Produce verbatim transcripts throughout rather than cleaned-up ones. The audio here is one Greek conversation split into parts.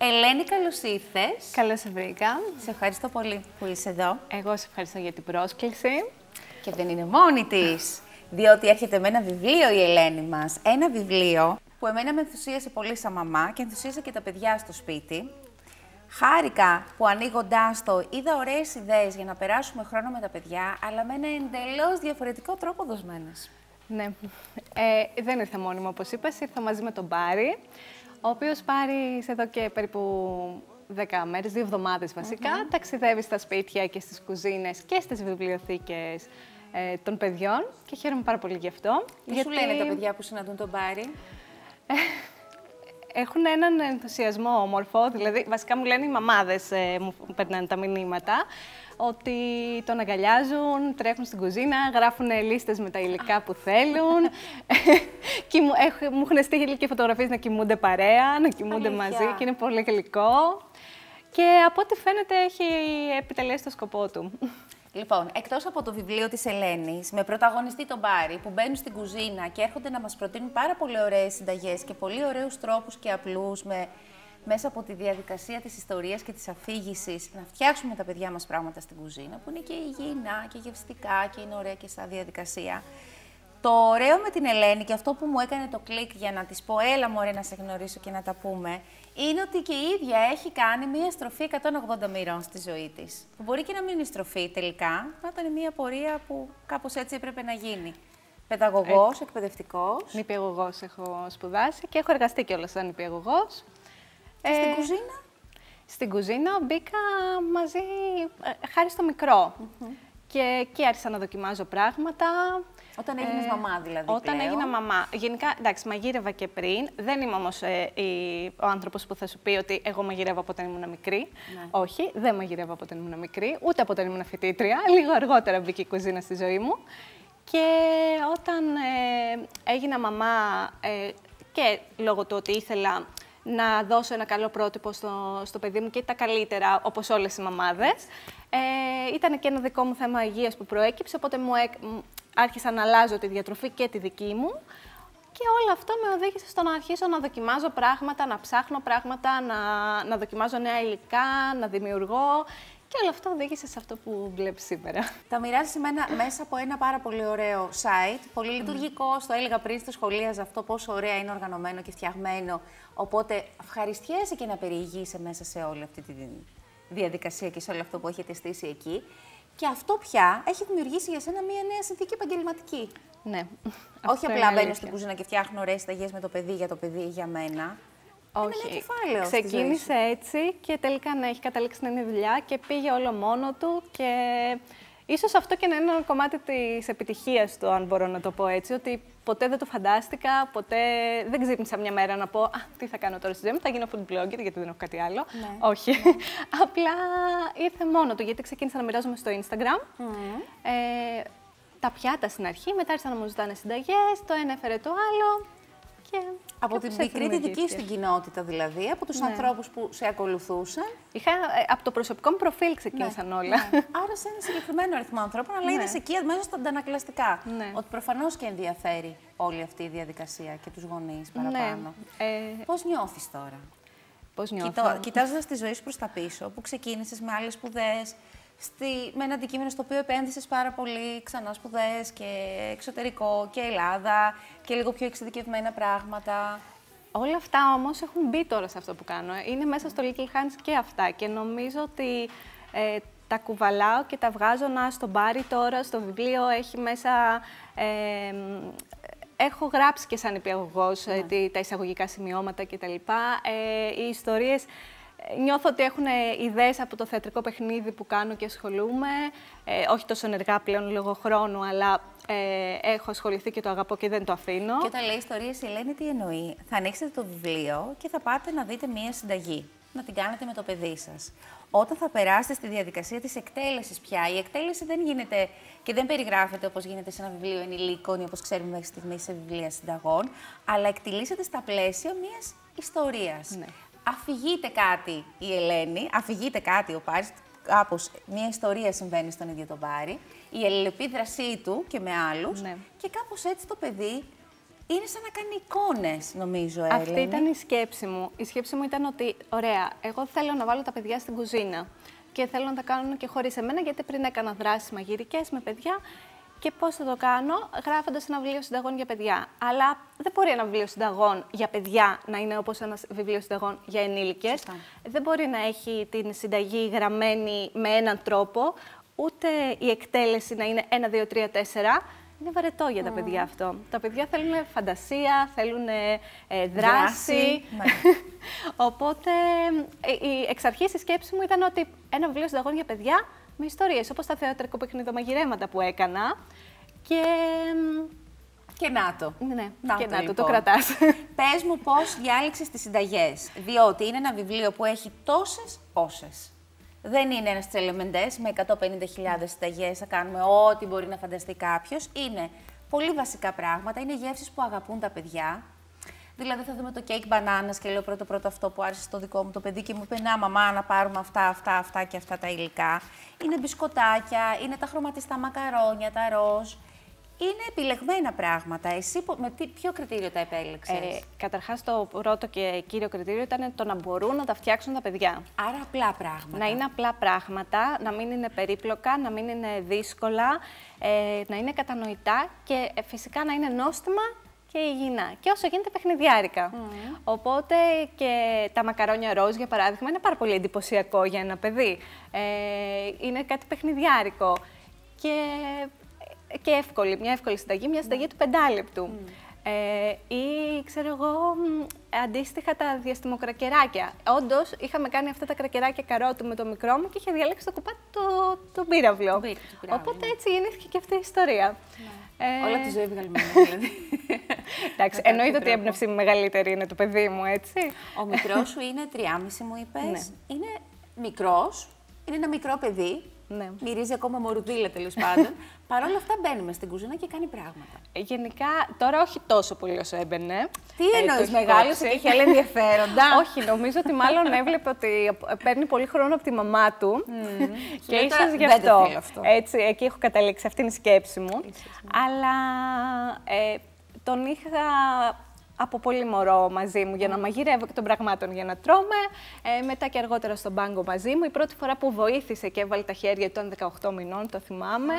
Ελένη, καλώς ήρθες. Καλώς σε βρήκα. Σε ευχαριστώ πολύ που είσαι εδώ. Εγώ σε ευχαριστώ για την πρόσκληση. Και δεν είναι μόνη της, διότι έρχεται με ένα βιβλίο η Ελένη μας. Ένα βιβλίο που εμένα με ενθουσίασε πολύ σαν μαμά και ενθουσίασε και τα παιδιά στο σπίτι. Χάρηκα που ανοίγοντάς το είδα ωραίες ιδέες για να περάσουμε χρόνο με τα παιδιά, αλλά με ένα εντελώς διαφορετικό τρόπο δοσμένες. Ναι. Ε, δεν ήρθα μόνη μου, όπως είπες, ήρθα μαζί με τον Πάρη, ο οποίος Πάρης εδώ και περίπου δέκα μέρες, δύο εβδομάδες βασικά, mm-hmm. ταξιδεύει στα σπίτια και στις κουζίνες και στις βιβλιοθήκες ε, των παιδιών και χαίρομαι πάρα πολύ γι' αυτό. Τι γιατί... σου λένε τα παιδιά που συναντούν τον Πάρη? Έχουν έναν ενθουσιασμό όμορφο, δηλαδή βασικά μου λένε οι μαμάδες, ε, μου περνάνε τα μηνύματα, ότι τον αγκαλιάζουν, τρέχουν στην κουζίνα, γράφουν λίστες με τα υλικά που θέλουν και μου, έχ, μου έχουν στείλει και φωτογραφίες να κοιμούνται παρέα, να κοιμούνται Αλήθεια. μαζί και είναι πολύ γλυκό και από ό,τι φαίνεται έχει επιτελέσει το σκοπό του. Λοιπόν, εκτός από το βιβλίο της Ελένης, με πρωταγωνιστή τον Πάρη, που μπαίνουν στην κουζίνα και έρχονται να μας προτείνουν πάρα πολύ ωραίες συνταγές και πολύ ωραίους τρόπους και απλούς, με, μέσα από τη διαδικασία της ιστορίας και της αφήγησης, να φτιάξουμε τα παιδιά μας πράγματα στην κουζίνα, που είναι και υγιεινά και γευστικά και είναι ωραία και σαν διαδικασία. Το ωραίο με την Ελένη και αυτό που μου έκανε το κλικ για να της πω έλα μωρέ να σε γνωρίσω και να τα πούμε, είναι ότι και η ίδια έχει κάνει μία στροφή εκατόν ογδόντα μοιρών στη ζωή της. Που μπορεί και να μην είναι στροφή τελικά, να ήταν μία πορεία που κάπως έτσι έπρεπε να γίνει. Παιδαγωγός, ε, εκπαιδευτικός. Νηπιαγωγός έχω σπουδάσει και έχω εργαστεί κιόλας σαν νηπιαγωγός. Και ε, στην κουζίνα? Στην κουζίνα μπήκα μαζί, ε, χάρη στο μικρό. Mm-hmm. Και εκεί άρχισα να δοκιμάζω πράγματα. Όταν έγινες ε, μαμά, δηλαδή. Όταν πλέον. έγινα μαμά. Γενικά, εντάξει, μαγείρευα και πριν. Δεν είμαι όμως ε, η, ο άνθρωπος που θα σου πει ότι εγώ μαγειρεύω από όταν ήμουν μικρή. Ναι. Όχι, δεν μαγειρεύω από όταν ήμουν μικρή, ούτε από όταν ήμουν φοιτήτρια. Λίγο αργότερα μπήκε η κουζίνα στη ζωή μου. Και όταν ε, έγινα μαμά ε, και λόγω του ότι ήθελα να δώσω ένα καλό πρότυπο στο, στο παιδί μου και τα καλύτερα, όπως όλες οι μαμάδες, ε, ήταν και ένα δικό μου θέμα υγείας που προέκυψε, οπότε μου έκ, άρχισα να αλλάζω τη διατροφή και τη δική μου και όλο αυτό με οδήγησε στο να αρχίσω να δοκιμάζω πράγματα, να ψάχνω πράγματα, να, να δοκιμάζω νέα υλικά, να δημιουργώ και όλο αυτό οδήγησε σε αυτό που βλέπεις σήμερα. Τα μοιράζεσαι μέσα από ένα πάρα πολύ ωραίο site, πολύ λειτουργικό, mm. το έλεγα πριν, στο σχολίαζα αυτό πόσο ωραία είναι οργανωμένο και φτιαγμένο, οπότε ευχαριστιέσαι και να περιηγείσαι μέσα σε όλη αυτή τη διαδικασία και σε όλο αυτό που έχετε στήσει εκεί. Και αυτό πια έχει δημιουργήσει για σένα μία νέα συνθήκη επαγγελματική. Ναι. Όχι απλά μπαίνω στην κουζίνα και φτιάχνω ωραίες συνταγές με το παιδί, για το παιδί ή για μένα. Όχι. Είναι ένα κεφάλαιο. Ξεκίνησε έτσι και τελικά να έχει καταλήξει να είναι δουλειά και πήγε όλο μόνο του. Και ίσως αυτό και να είναι ένα κομμάτι της επιτυχίας του, αν μπορώ να το πω έτσι, ότι ποτέ δεν το φαντάστηκα, ποτέ δεν ξύπνησα μια μέρα να πω «Α, τι θα κάνω τώρα στη ζωή μου, θα γίνω food blogger, γιατί δεν έχω κάτι άλλο». Ναι. Όχι. Ναι. Απλά ήρθε μόνο του, γιατί ξεκίνησα να μοιράζομαι στο Instagram. Mm. Ε, τα πιάτα στην αρχή, μετά άρχισαν να μου ζητάνε συνταγές, το ένα έφερε το άλλο. Και από την μικρή τη δική σου την κοινότητα, δηλαδή, από τους ναι. ανθρώπους που σε ακολουθούσαν. Είχα, ε, από το προσωπικό μου προφίλ ξεκίνησαν ναι. όλα. Ναι. Άρα σε ένα συγκεκριμένο αριθμό ανθρώπων, αλλά ναι. είδες εκεί μέσα στα αντανακλαστικά. Ναι. Ότι προφανώς και ενδιαφέρει όλη αυτή η διαδικασία και τους γονείς παραπάνω. Ναι. Ε... Πώς νιώθεις τώρα? Πώς νιώθω? Κοιτώ, κοιτάζοντας τη ζωή σου προς τα πίσω, που ξεκίνησες με άλλες σπουδές, Στη, με ένα αντικείμενο στο οποίο επένδυσες πάρα πολύ, ξανά σπουδές και εξωτερικό και Ελλάδα και λίγο πιο εξειδικευμένα πράγματα. Όλα αυτά όμως έχουν μπει τώρα σε αυτό που κάνω. Είναι μέσα στο Little Hands και αυτά και νομίζω ότι ε, τα κουβαλάω και τα βγάζω να στον Πάρη τώρα. Στο βιβλίο έχει μέσα... Ε, έχω γράψει και σαν νηπιαγωγός ναι. τα εισαγωγικά σημειώματα κτλ. Ε, οι ιστορίες... Νιώθω ότι έχουν ιδέες από το θεατρικό παιχνίδι που κάνω και ασχολούμαι. Ε, όχι τόσο ενεργά πλέον λόγω χρόνου, αλλά ε, έχω ασχοληθεί και το αγαπώ και δεν το αφήνω. Και όταν λέει ιστορίες, η Ελένη τι εννοεί? Θα ανοίξετε το βιβλίο και θα πάτε να δείτε μία συνταγή. Να την κάνετε με το παιδί σας. Όταν θα περάσετε στη διαδικασία της εκτέλεσης πια, η εκτέλεση δεν γίνεται και δεν περιγράφεται όπως γίνεται σε ένα βιβλίο ενηλίκων ή όπως ξέρουμε μέχρι στιγμής σε βιβλία συνταγών, αλλά εκτελήσετε στα πλαίσια μιας ιστορίας. Ναι. Αφηγείται κάτι η Ελένη, αφηγείται κάτι ο Πάρης, κάπως μια ιστορία συμβαίνει στον ίδιο τον Πάρη, η αλληλεπίδρασή του και με άλλους ναι. και κάπως έτσι το παιδί είναι σαν να κάνει εικόνες, νομίζω, Έλενη. Αυτή ήταν η σκέψη μου. Η σκέψη μου ήταν ότι, ωραία, εγώ θέλω να βάλω τα παιδιά στην κουζίνα και θέλω να τα κάνουν και χωρίς εμένα, γιατί πριν έκανα δράσεις μαγειρικές με παιδιά. Και πώς θα το κάνω, γράφοντας ένα βιβλίο συνταγών για παιδιά. Αλλά δεν μπορεί ένα βιβλίο συνταγών για παιδιά να είναι όπως ένα βιβλίο συνταγών για ενήλικες. Σωστά. Δεν μπορεί να έχει την συνταγή γραμμένη με έναν τρόπο, ούτε η εκτέλεση να είναι ένα, δύο, τρία, τέσσερα. Είναι βαρετό για τα mm. παιδιά αυτό. Τα παιδιά θέλουν φαντασία, θέλουν ε, ε, δράση. δράση. Οπότε, ε, η, εξ αρχής η σκέψη μου ήταν ότι ένα βιβλίο συνταγών για παιδιά με ιστορίες, όπως τα θεατρικό παιχνιδομαγειρέματα που έκανα. Και... Και να το. Ναι, να και το, να λοιπόν. το, το κρατάς. Πες μου πώς διάλεξες τις συνταγές, διότι είναι ένα βιβλίο που έχει τόσες όσες. Δεν είναι ένας τσελεμεντές με εκατόν πενήντα χιλιάδες συνταγές, θα κάνουμε ό,τι μπορεί να φανταστεί κάποιος. Είναι πολύ βασικά πράγματα, είναι γεύσεις που αγαπούν τα παιδιά. Δηλαδή θα δούμε το κέικ μπανάνας και λέω πρώτο πρώτο αυτό που άρεσε στο δικό μου το παιδί και μου είπε να μαμά να πάρουμε αυτά, αυτά, αυτά και αυτά τα υλικά. Είναι μπισκοτάκια, είναι τα χρωματιστά μακαρόνια, τα ροζ. Είναι επιλεγμένα πράγματα. Εσύ με τι, ποιο κριτήριο τα επέλεξες? Ε, καταρχάς το πρώτο και κύριο κριτήριο ήταν το να μπορούν να τα φτιάξουν τα παιδιά. Άρα απλά πράγματα. Να είναι απλά πράγματα, να μην είναι περίπλοκα, να μην είναι δύσκολα, ε, να είναι κατανοητά και ε, φυσικά να είναι νόστιμα και υγιεινά. Και όσο γίνεται παιχνιδιάρικα. Mm. Οπότε και τα μακαρόνια ροζ, για παράδειγμα, είναι πάρα πολύ εντυπωσιακό για ένα παιδί. Ε, είναι κάτι παιχνιδιάρικο. Και, και εύκολη, μια εύκολη συνταγή, μια συνταγή mm. του πεντάλεπτου. Mm. Ε, ή, ξέρω εγώ, αντίστοιχα τα διαστημοκρακεράκια. Όντως, είχαμε κάνει αυτά τα κρακεράκια καρότου με το μικρό μου και είχε διαλέξει το κουπάτι το, το πύραυλο. Το πύραυλο. Οπότε έτσι γεννήθηκε και αυτή η ιστορία. Mm. Ε... Όλα τη ζωή βγαλμένα, δηλαδή. Εντάξει, εννοείται ότι η έμπνευση μου μεγαλύτερη είναι το παιδί μου, έτσι. Ο μικρός σου είναι τριάμιση, μου είπες. Ναι. Είναι μικρός, είναι ένα μικρό παιδί. Ναι. Μυρίζει ακόμα μορουδίλα, τέλος πάντων. Παρ' όλα αυτά μπαίνουμε στην κουζίνα και κάνει πράγματα. Γενικά, τώρα όχι τόσο πολύ όσο έμπαινε. Τι εννοείς, ε, μεγάλωσε και είχε άλλα ενδιαφέροντα? Όχι, νομίζω ότι μάλλον έβλεπε ότι παίρνει πολύ χρόνο από τη μαμά του. Mm. Και ίσως γι' αυτό. αυτό. Έτσι, εκεί έχω καταλήξει, αυτή είναι η σκέψη μου. Ίσως, ναι. Αλλά ε, τον είχα από πολύ μωρό μαζί μου για να μαγειρεύω και των πραγμάτων για να τρώμε. Ε, μετά και αργότερα στον πάγκο μαζί μου. Η πρώτη φορά που βοήθησε και έβαλε τα χέρια του ήταν δεκαοκτώ μηνών, το θυμάμαι.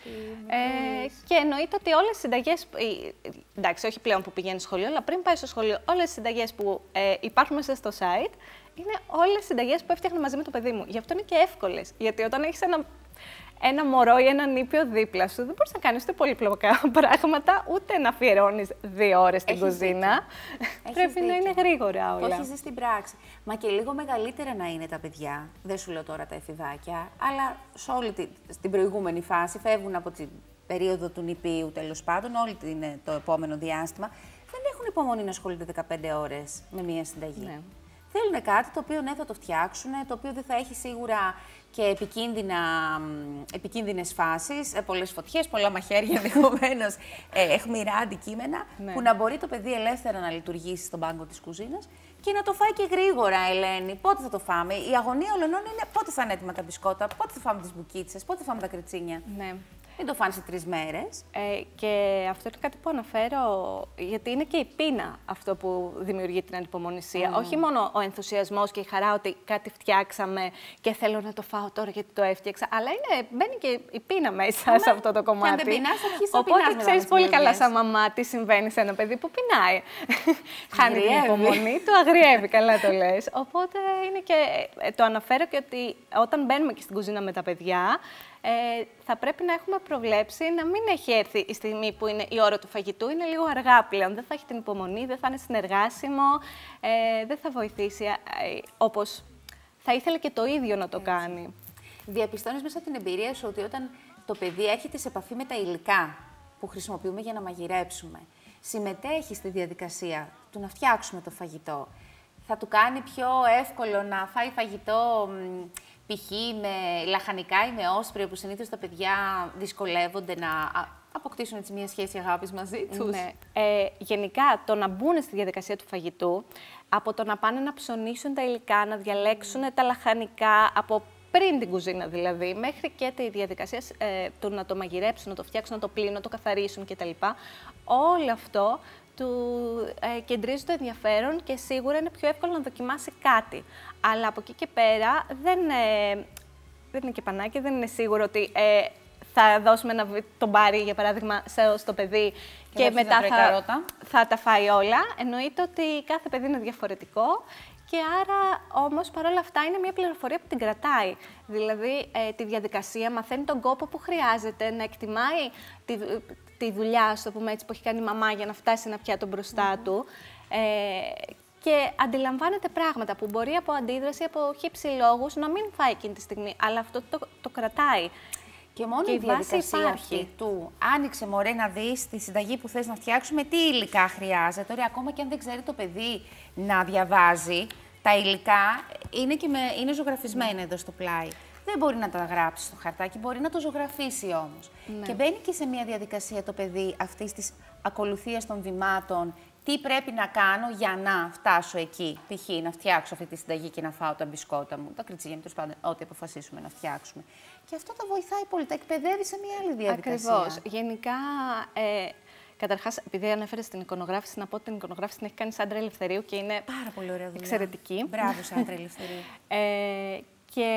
Ε, και εννοείται ότι όλες οι συνταγές, εντάξει, όχι πλέον που πηγαίνει σχολείο, αλλά πριν πάει στο σχολείο, όλες οι συνταγές που ε, υπάρχουν μέσα στο site είναι όλες οι συνταγές που έφτιαχνα μαζί με το παιδί μου. Γι' αυτό είναι και εύκολες. Γιατί όταν έχεις ένα ένα μωρό ή έναν ήπιο δίπλα σου, δεν μπορείς να κάνεις ούτε πολύπλοκα πράγματα, ούτε να αφιερώνεις δύο ώρες στην κουζίνα. Πρέπει δίκιο. να είναι γρήγορα όλα. Το έχεις δει στην πράξη. Μα και λίγο μεγαλύτερα να είναι τα παιδιά. Δεν σου λέω τώρα τα εφηβάκια, αλλά σε όλη την, στην προηγούμενη φάση φεύγουν από την περίοδο του νηπίου, τέλος πάντων, όλη την, το επόμενο διάστημα. Δεν έχουν υπομονή να ασχολούνται δεκαπέντε ώρες με μία συνταγή. Ναι. Θέλουν κάτι το οποίο ναι, θα το φτιάξουν, το οποίο δεν θα έχει σίγουρα και επικίνδυνα, επικίνδυνες φάσεις, πολλές φωτιές, πολλά μαχαίρια ενδεχομένως, ε, αιχμηρά αντικείμενα, ναι. που να μπορεί το παιδί ελεύθερα να λειτουργήσει στον πάγκο της κουζίνας και να το φάει και γρήγορα, Ελένη. Πότε θα το φάμε? Η αγωνία όλων είναι πότε θα είναι έτοιμα τα μπισκότα, πότε θα φάμε τις μπουκίτσες, πότε θα φάμε τα κρετσίνια. Ναι. Δεν το φάνε σε τρεις μέρες. Ε, και αυτό είναι κάτι που αναφέρω, γιατί είναι και η πείνα αυτό που δημιουργεί την ανυπομονησία. Mm. Όχι μόνο ο ενθουσιασμός και η χαρά ότι κάτι φτιάξαμε και θέλω να το φάω τώρα γιατί το έφτιαξα, αλλά είναι, μπαίνει και η πείνα μέσα σε αυτό το κομμάτι. Και αν δεν πεινάς, θα αρχίσεις να Οπότε πεινάς ξέρεις πολύ καλά σαν μαμά τι συμβαίνει σε ένα παιδί που πεινάει. Χάνει την υπομονή του, αγριεύει, καλά το λες. Οπότε είναι και, το αναφέρω και ότι όταν μπαίνουμε και στην κουζίνα με τα παιδιά, Ε, θα πρέπει να έχουμε προβλέψει να μην έχει έρθει η στιγμή που είναι η ώρα του φαγητού. Είναι λίγο αργά πλέον. Δεν θα έχει την υπομονή, δεν θα είναι συνεργάσιμο, ε, δεν θα βοηθήσει ε, όπως θα ήθελε και το ίδιο να το Έτσι. κάνει. Διαπιστώνεις μέσα από την εμπειρία σου ότι όταν το παιδί έρχεται σε επαφή με τα υλικά που χρησιμοποιούμε για να μαγειρέψουμε, συμμετέχει στη διαδικασία του να φτιάξουμε το φαγητό, θα του κάνει πιο εύκολο να φάει φαγητό π.χ. με λαχανικά ή με όσπρια, που συνήθως τα παιδιά δυσκολεύονται να αποκτήσουν έτσι μια σχέση αγάπης μαζί τους. Ναι. Ε, γενικά, το να μπουν στη διαδικασία του φαγητού, από το να πάνε να ψωνίσουν τα υλικά, να διαλέξουν mm. τα λαχανικά, από πριν την κουζίνα δηλαδή, μέχρι και τη διαδικασία ε, του να το μαγειρέψουν, να το φτιάξουν, να το πλύνουν, να το καθαρίσουν κτλ. Όλο αυτό του ε, κεντρίζει το ενδιαφέρον και σίγουρα είναι πιο εύκολο να δοκιμάσει κάτι. Αλλά από εκεί και πέρα δεν, ε, δεν είναι και πανάκι, δεν είναι σίγουρο ότι ε, θα δώσουμε ένα, τον μπάρι, για παράδειγμα, στο παιδί και, και μετά θα, θα, θα τα φάει όλα. Εννοείται ότι κάθε παιδί είναι διαφορετικό. Και άρα, όμως, παρόλα αυτά, είναι μια πληροφορία που την κρατάει. Δηλαδή, ε, τη διαδικασία, μαθαίνει τον κόπο που χρειάζεται, να εκτιμάει τη, τη δουλειά, στο πούμε έτσι, που έχει κάνει η μαμά για να φτάσει ένα πιάτο μπροστά mm-hmm. του. Ε, και αντιλαμβάνεται πράγματα που μπορεί από αντίδραση, από χύψη λόγους, να μην φάει εκείνη τη στιγμή. Αλλά αυτό το, το κρατάει. Και μόνο και η διαδικασία αυτή του άνοιξε, μωρέ, να δεις τη συνταγή που θες να φτιάξουμε, τι υλικά χρειάζεται. Τώρα, ακόμα και αν δεν ξέρει το παιδί να διαβάζει, τα υλικά είναι, και με, είναι ζωγραφισμένα mm. εδώ στο πλάι. Δεν μπορεί να τα γράψει στο χαρτάκι, μπορεί να το ζωγραφίσει όμως. Ναι. Και μπαίνει και σε μια διαδικασία το παιδί αυτής της ακολουθίας των βημάτων. Τι πρέπει να κάνω για να φτάσω εκεί, π.χ. να φτιάξω αυτή τη συνταγή και να φάω τα μπισκότα μου, τα κριτσίγια μου, τέλος πάντων, ό,τι αποφασίσουμε να φτιάξουμε. Και αυτό τα βοηθάει πολύ, τα εκπαιδεύει σε μια άλλη διαδικασία. Ακριβώς. Γενικά, ε, καταρχάς, επειδή ανέφερες την εικονογράφηση, να πω ότι την εικονογράφηση την έχει κάνει η Σάντρα Ελευθερίου και είναι πάρα πολύ ωραία δουλειά. Εξαιρετική. Μπράβο, Σάντρα Ελευθερίου. ε, και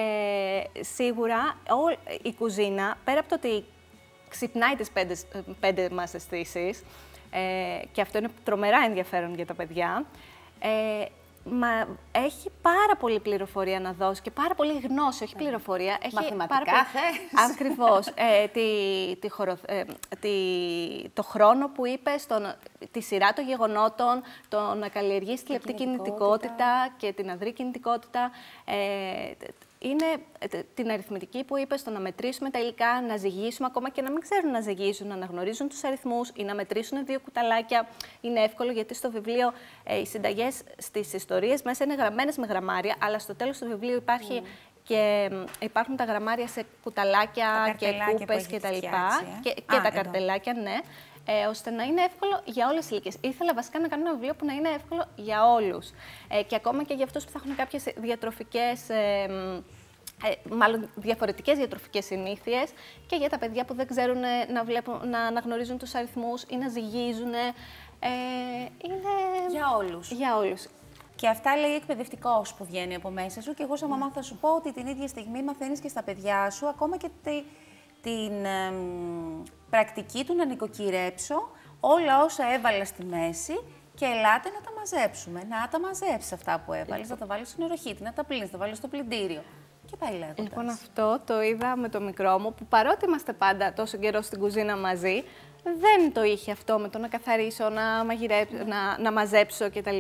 σίγουρα ό, η κουζίνα, πέρα από το ότι ξυπνάει τις πέντε, πέντε μας αισθήσεις, Ε, και αυτό είναι τρομερά ενδιαφέρον για τα παιδιά. Ε, μα έχει πάρα πολύ πληροφορία να δώσει και πάρα πολύ γνώση, όχι πληροφορία. Έχει μαθηματικά πάρα πολύ... θες. Ακριβώς. Ε, τη, τη χωρο... ε, τη... Το χρόνο που είπες, τον... τη σειρά των γεγονότων, το να καλλιεργείς τη λεπτή κινητικότητα και την αδρή κινητικότητα. Ε, είναι την αριθμητική που είπες, το να μετρήσουμε τα υλικά, να ζυγίσουμε, ακόμα και να μην ξέρουν να ζυγίσουν, να αναγνωρίζουν τους αριθμούς ή να μετρήσουν δύο κουταλάκια. Είναι εύκολο, γιατί στο βιβλίο ε, οι συνταγές στις ιστορίες μέσα είναι γραμμένες με γραμμάρια, αλλά στο τέλος του βιβλίου υπάρχει mm. και υπάρχουν τα γραμμάρια σε κουταλάκια και κούπες και τα λοιπά. Ε? Και, και Α, τα εδώ. καρτελάκια, ναι. Ε, ώστε να είναι εύκολο για όλες τις ηλικίες. Ήθελα βασικά να κάνω ένα βιβλίο που να είναι εύκολο για όλους. Ε, και ακόμα και για αυτούς που θα έχουν κάποιες διατροφικές, ε, ε, μάλλον διαφορετικές διατροφικές συνήθειες, και για τα παιδιά που δεν ξέρουν να, βλέπουν, να αναγνωρίζουν τους αριθμούς ή να ζυγίζουν. Ε, είναι για όλους. Για όλους. Και αυτά λέει εκπαιδευτικός που βγαίνει από μέσα σου. Και εγώ σαν μαμά θα σου πω ότι την ίδια στιγμή μαθαίνεις και στα παιδιά σου, ακόμα και τη, την ε, πρακτική του να νοικοκυρέψω όλα όσα έβαλα στη μέση και ελάτε να τα μαζέψουμε. Να τα μαζέψεις αυτά που έβαλες, να τα βάλεις στην οροχήτη, να τα πλύνεις, να τα βάλεις στο πλυντήριο. Και πάει λέγοντας. Λοιπόν, αυτό το είδα με το μικρό μου, που παρότι είμαστε πάντα τόσο καιρό στην κουζίνα μαζί, δεν το είχε αυτό με το να καθαρίσω, να, μαγειρέψω, να, να μαζέψω κτλ.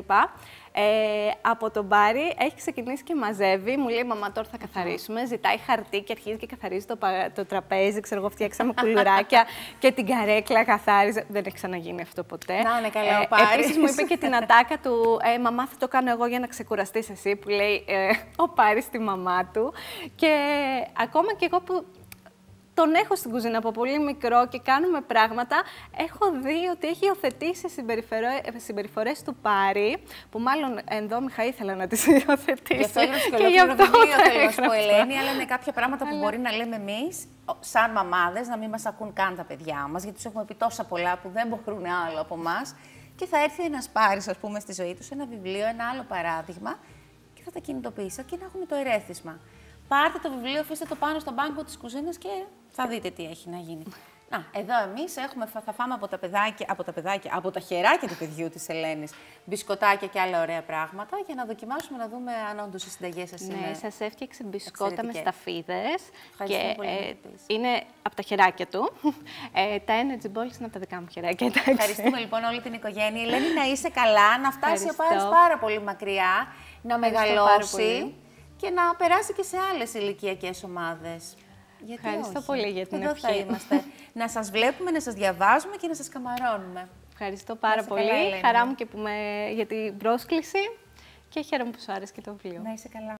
Ε, από τον μπάρι έχει ξεκινήσει και μαζεύει. Μου λέει, μαμά, τώρα θα καθαρίσουμε. Ζητάει χαρτί και αρχίζει και καθαρίζει το, το τραπέζι. Ξέρω εγώ, φτιάξαμε κουλουράκια και την καρέκλα καθάριζε. Δεν έχει ξαναγίνει αυτό ποτέ. Να είναι καλά, ο Πάρης. Επίσης μου είπε και την ατάκα του, ε, μαμά, θα το κάνω εγώ για να ξεκουραστείς εσύ, που λέει ε, ο Πάρης στη μαμά του. Και ακόμα και εγώ που τον έχω στην κουζίνα από πολύ μικρό και κάνουμε πράγματα, έχω δει ότι έχει υιοθετήσει συμπεριφορές του Πάρη, που μάλλον εδώ Μιχαή ήθελα να τις υιοθετήσει. Γι' αυτό έγραψε και ολόκληρο βιβλίο, θέλω να σου πω, Ελένη, αλλά είναι κάποια πράγματα που μπορεί να λέμε εμείς, σαν μαμάδες, να μην μας ακούν καν τα παιδιά μας, γιατί τους έχουμε πει τόσα πολλά που δεν μπορούν άλλο από εμάς. Και θα έρθει ένας Πάρης, ας πούμε, στη ζωή τους, ένα βιβλίο, ένα άλλο παράδειγμα, και θα τα κινητοποιήσει και να έχουμε το ερέθισμα. Πάρτε το βιβλίο, αφήστε το πάνω στον πάγκο της κουζίνας και θα δείτε τι έχει να γίνει. Να, εδώ εμείς έχουμε, θα φάμε από τα, παιδάκια, από τα παιδάκια, από τα χεράκια του παιδιού της Ελένης, μπισκοτάκια και άλλα ωραία πράγματα, για να δοκιμάσουμε να δούμε αν όντως οι συνταγές σας είναι. Ναι, σας έφτιαξε μπισκότα με σταφίδες και ε, είναι από τα χεράκια του. Ε, τα energy balls είναι από τα δικά μου χεράκια. Εντάξει. Ευχαριστούμε λοιπόν όλη την οικογένεια. Ελένη, να είσαι καλά, να φτάσει ο Πάρης πάρα πολύ μακριά, να μεγαλώσει και να περάσει και σε άλλες ηλικιακές ομάδες. Γιατί Ευχαριστώ όχι. πολύ για την Εδώ ευχή. θα είμαστε. Να σας βλέπουμε, να σας διαβάζουμε και να σας καμαρώνουμε. Ευχαριστώ πάρα πολύ. Καλά, Χαρά μου και που με... για την πρόσκληση και χαίρομαι που σου άρεσε και το βιβλίο. Να είσαι καλά.